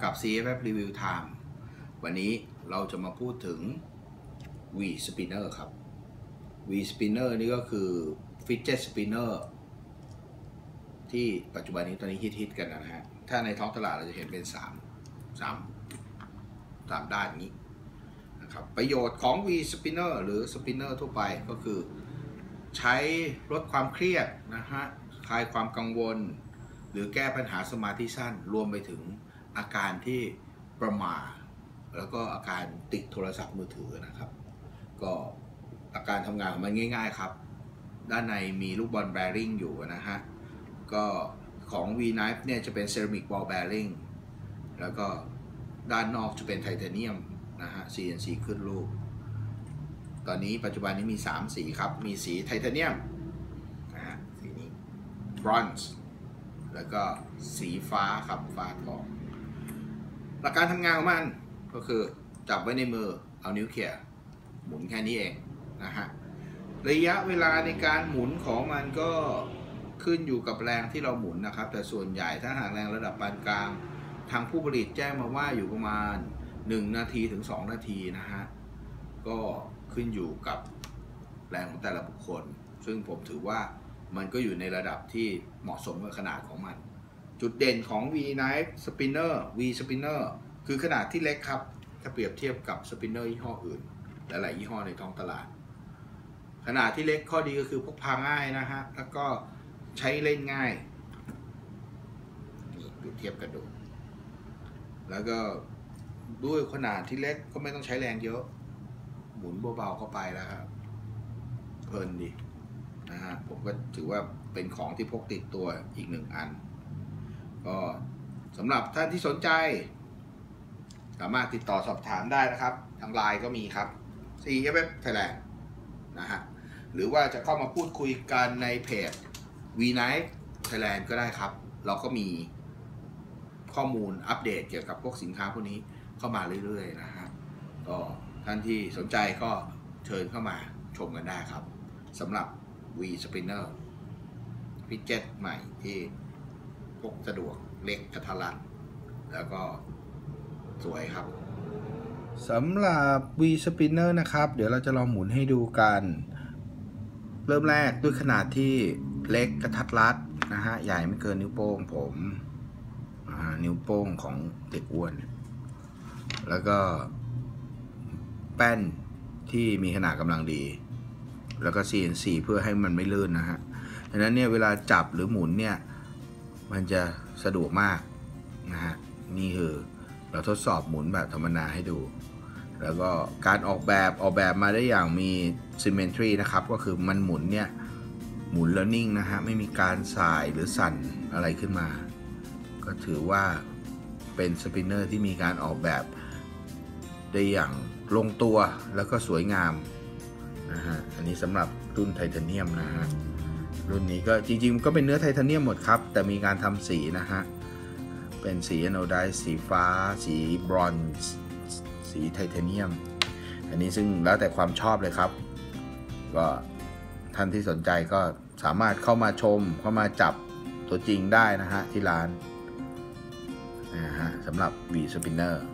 กับ CFF Review Time วันนี้เราจะมาพูดถึง V Spinner ครับ V Spinner นี่ก็คือ Fidget Spinner ที่ปัจจุบันนี้ตอนนี้ฮิตกันนะฮะถ้าในท้องตลาดเราจะเห็นเป็น3ด้านนี้นะครับประโยชน์ของ V Spinner หรือ Spinner ทั่วไปก็คือใช้ลดความเครียดนะฮะคลายความกังวลหรือแก้ปัญหาสมาธิสั้นรวมไปถึงอาการที่ประหม่าแล้วก็อาการติดโทรศัพท์มือถือนะครับก็อาการทำงานของมันง่ายๆครับด้านในมีลูกบอลแบริ่งอยู่นะฮะก็ของ V Knife เนี่ยจะเป็นเซรามิกบอลแบริ่งแล้วก็ด้านนอกจะเป็นไทเทเนียมนะฮะ CNC ขึ้นรูปตอนนี้ปัจจุบันนี้มี3สีครับมีสีไทเทเนียมนะฮะสีนี้บรอนซ์แล้วก็สีฟ้าครับฟ้าทองหลักการทำงานของมันก็คือจับไว้ในมือเอานิ้วเขี่ยหมุนแค่นี้เองนะฮะระยะเวลาในการหมุนของมันก็ขึ้นอยู่กับแรงที่เราหมุนนะครับแต่ส่วนใหญ่ถ้าหากแรงระดับปานกลางทางผู้ผลิตแจ้งมาว่าอยู่ประมาณ1 นาทีถึง2 นาทีนะฮะก็ขึ้นอยู่กับแรงของแต่ละบุคคลซึ่งผมถือว่ามันก็อยู่ในระดับที่เหมาะสมกับขนาดของมันจุดเด่นของ V Knife Spinner V Spinner คือขนาดที่เล็กครับถ้าเปรียบเทียบกับ Spinner ยี่ห้ออื่นหลายๆยี่ห้อในท้องตลาดขนาดที่เล็กข้อดีก็คือพกพาง่ายนะฮะแล้วก็ใช้เล่นง่ายนี่เปรียบเทียบกันดูแล้วก็ด้วยขนาดที่เล็กก็ไม่ต้องใช้แรงเยอะหมุนเบาๆเข้าไปแล้วครับเพลินดีนะฮะผมก็ถือว่าเป็นของที่พกติดตัวอีก1 อันก็สำหรับท่านที่สนใจสามารถติดต่อสอบถามได้นะครับทางไลน์ก็มีครับ CFF Thailand นะฮะหรือว่าจะเข้ามาพูดคุยกันในเพจ V Knife Thailand ก็ได้ครับเราก็มีข้อมูลอัปเดตเกี่ยวกับพวกสินค้าพวกนี้เข้ามาเรื่อยๆนะฮะก็ท่านที่สนใจก็เชิญเข้ามาชมกันได้ครับสำหรับ V Spinner ฟิดเจ็ตใหม่ที่พกสะดวกเล็กกระทัดรัดแล้วก็สวยครับสำหรับ V Spinner นะครับเดี๋ยวเราจะลองหมุนให้ดูกันเริ่มแรกด้วยขนาดที่เล็กกระทัดรัดนะฮะใหญ่ไม่เกินนิ้วโป้งผมนิ้วโป้งของเด็กอ้วนแล้วก็แป้นที่มีขนาดกำลังดีแล้วก็ CNC เพื่อให้มันไม่ลื่นนะฮะดังนั้นเนี่ยเวลาจับหรือหมุนเนี่ยมันจะสะดวกมากนะฮะนี่คือเราทดสอบหมุนแบบธรรมดาให้ดูแล้วก็การออกแบบมาได้อย่างมี symmetry นะครับก็คือมันหมุนเนี่ยหมุนแล้วนิ่งนะฮะไม่มีการสายหรือสั่นอะไรขึ้นมาก็ถือว่าเป็นสปินเนอร์ที่มีการออกแบบได้อย่างลงตัวแล้วก็สวยงามนะฮะอันนี้สำหรับรุ่นไทเทเนียมนะฮะรุ่นนี้ก็จริงๆก็เป็นเนื้อไทเทเนียมหมดครับแต่มีการทำสีนะฮะเป็นสีอะโนไดซ์สีฟ้าสีบรอนซ์สีไทเทเนียมอันนี้ซึ่งแล้วแต่ความชอบเลยครับก็ท่านที่สนใจก็สามารถเข้ามาชมเข้ามาจับตัวจริงได้นะฮะที่ร้านนะฮะสำหรับ V Spinner